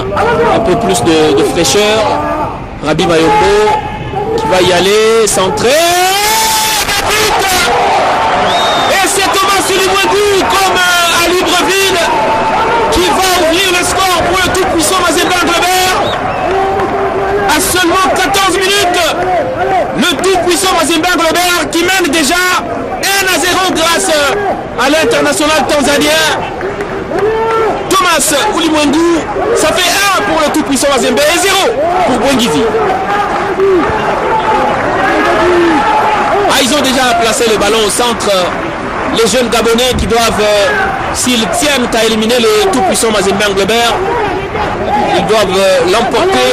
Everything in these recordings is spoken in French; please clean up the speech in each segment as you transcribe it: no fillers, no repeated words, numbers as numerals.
un peu plus de fraîcheur. Rabi Mayombo qui va y aller, centrer. Et c'est Thomas Ulimwengu comme à Libreville qui va ouvrir le score pour le tout-puissant Mazembe Englebert. À seulement 14 minutes, le tout-puissant Mazembe Englebert qui mène déjà 1-0 grâce à l'international tanzanien Thomas Ulimwengu. Ça fait 1 pour le tout-puissant Mazembe et 0 pour Bwengizi. Ils ont déjà placé le ballon au centre. Les jeunes Gabonais qui doivent, s'ils tiennent à éliminer le tout-puissant Mazembe Englebert, ils doivent l'emporter.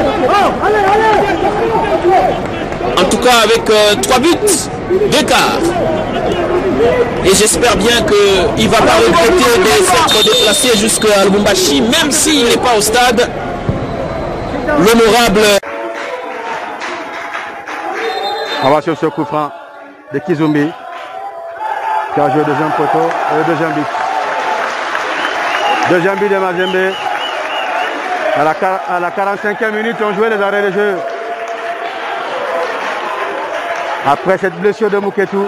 En tout cas avec 3 buts d'écart. Et j'espère bien qu'il ne va pas regretter de s'être déplacé jusqu'à Lubumbashi, même s'il n'est pas au stade. L'honorable. On va sur ce coup franc de Kizumbi qui a joué le deuxième poteau et le deuxième but. Deuxième but de Mazembe. À la 45e minute, on jouait les arrêts de jeu. Après cette blessure de Mouketou.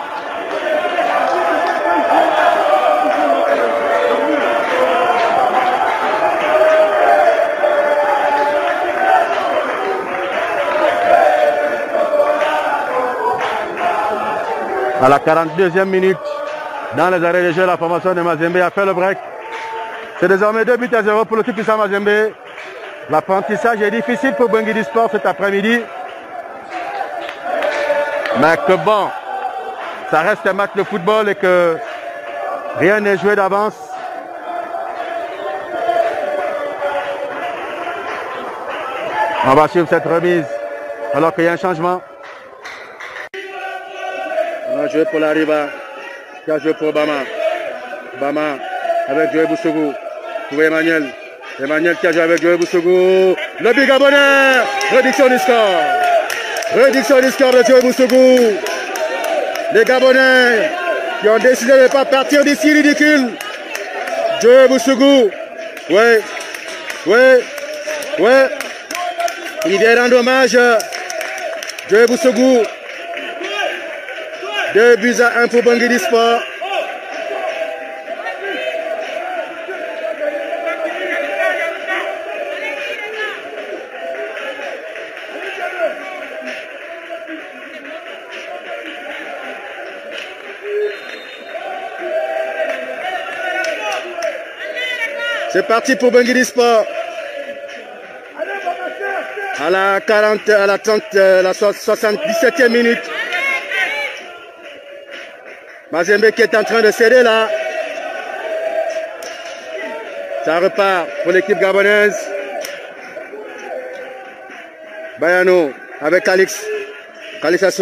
À la 42e minute, dans les arrêts de jeu, la formation de Mazembe a fait le break. C'est désormais 2-0 pour le tout-puissant Mazembe. L'apprentissage est difficile pour Bwengizi Sport cet après-midi. Mais que bon, ça reste un match de football et que rien n'est joué d'avance. On va suivre cette remise alors qu'il y a un changement. On a joué pour la Riva, qui a joué pour Bama. Bama avec Joël Boussougou pour Emmanuel. Emmanuel qui a joué avec Joël Boussougou. Le big Gabonais. Réduction du score. Réduction du score de Joël Boussougou. Les Gabonais qui ont décidé de ne pas partir d'ici ridicule. Joël Boussougou. Ouais. Ouais. Ouais. Il vient rendre hommage. Joël Boussougou. 2-1 pour Bwengizi Sport. C'est parti pour Bwengizi Sport. À la 77e minute. Mazembe qui est en train de céder là. Ça repart pour l'équipe gabonaise. Bayano avec Calix. Calix